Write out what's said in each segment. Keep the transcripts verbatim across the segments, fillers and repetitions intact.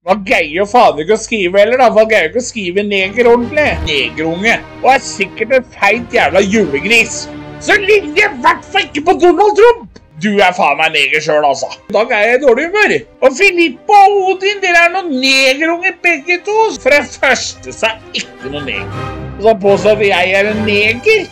Hva greier faen ikke å skrive heller da, hva greier ikke å skrive neger ordentlig? Negerunge, og er sikkert en feit jævla julegris. Så ligner jeg i hvert fall ikke på Donald Trump! Du er faen meg neger selv, altså. I dag er jeg i dårlig humør. Og Filippo og Odin, dere er noen negerunge begge to. For det første så er ikke noen neger. Og så påstår at jeg er en neger.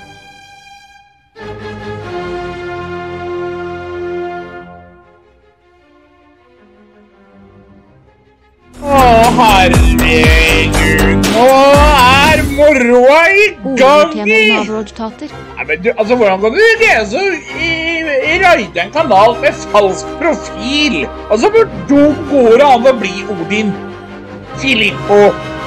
Åh, herregud, nå er moroa i gang! Nei, men du, altså, hvordan kan du greie så i røyde en kanal med falsk profil? Altså, hvor dum går det an å bli Odin, Filippo,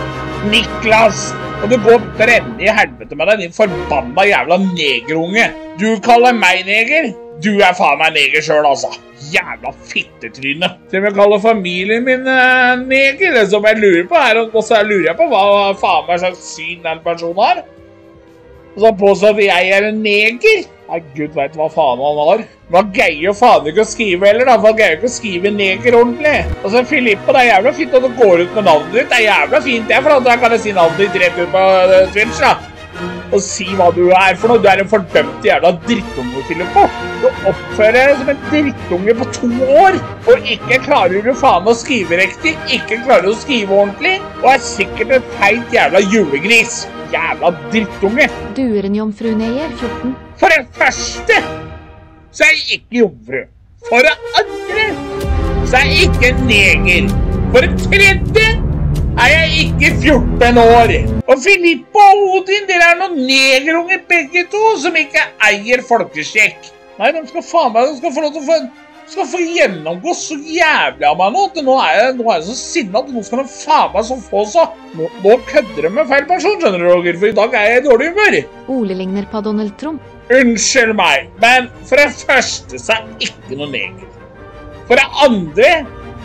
Niklas, og du går brenne i helvete med deg, din forbanna jævla negerunge. Du kaller meg neger? Du er faen meg neger selv, altså. Jævla fittetryne. Til og med kaller familien min uh, neger. Det som jeg lurer på er, og så lurer jeg på hva faen meg slags syn den personen har. Og så påstår at jeg er en neger. Nei, Gud vet hva faen han har. Hva greier jo faen ikke å skrive heller da, hva greier ikke å skrive neger ordentlig. Altså, Filippo, det er jævla fint at du går ut med navnet ditt. Det er jævla fint det, for da kan jeg si navnet ditt rett ut på uh, Twitch da. Og si hva du er for noe. Du er en fordømt jævla drittunge, Filippo. Du oppfører deg som en drittunge på to år, og ikke klarer du faen å skrive riktig, ikke klarer å skrive ordentlig, og er sikkert en feit jævla julegris. Jævla drittunge. Du er en jomfruneger, fjorten. For det første, så er jeg ikke jomfru. For det andre, så er jeg ikke neger. For det tredje, er jeg ikke fjorten år. Og Filippo og Odin, dere er noen negerunge begge to som ikke eier folkeskjekk. Nei, de skal faen meg, de skal få lov til å få, skal få gjennomgå så jævlig av meg nå. Nå er jeg, nå er jeg så sinnet at nå skal de faen meg så få så. Nå, nå kødder de med feil person, skjønner du, Roger, for i dag er jeg i dårlig humør. Ole ligner på Donald Trump. Unnskyld meg, men for det første så er ikke noe neger. For det andre,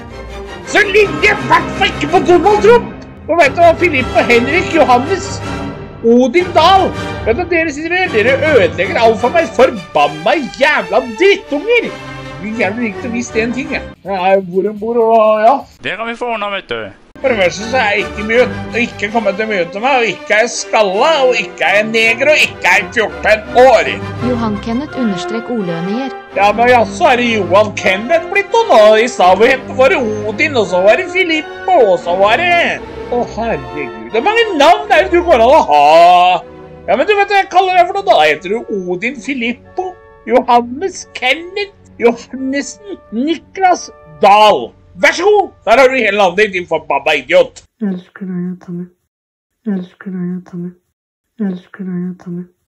så ligner jeg i hvert fall ikke på Donald Trump! Og vet du hva, Filippo, Henrik, Johannes, Odin Dahl, vet du, dere sier det, dere ødelegger alt for meg, forbanna jævla drittunger! Vi er jævlig riktig å vise en ting, ja. Jeg er hvor en bor, og ja. Det kan vi få ordnet, vet du. For det første så er jeg ikke mye, og ikke kommet til mye til meg, og ikke er jeg skalla, og ikke er jeg neger, og ikke er jeg fjorten år. Johan Kenneth understrek Olønier. Ja, men ja, så er det Johan Kenneth blitt noe nå. I stedet var det Odin, og så var det Filippo, og så var det... Å, herregud, det er mange navn der du går an å ha. Ja, men du vet hva jeg kaller deg for noe da? Da heter du Odin, Filippo, Johannes, Kenneth, Johannesen, Niklas, Dahl. Vær så god! Der har du hele navnet ditt, din forbanna idiot. Jeg elsker deg, Tommy. Jeg elsker deg, Tommy. Jeg elsker deg, Tommy.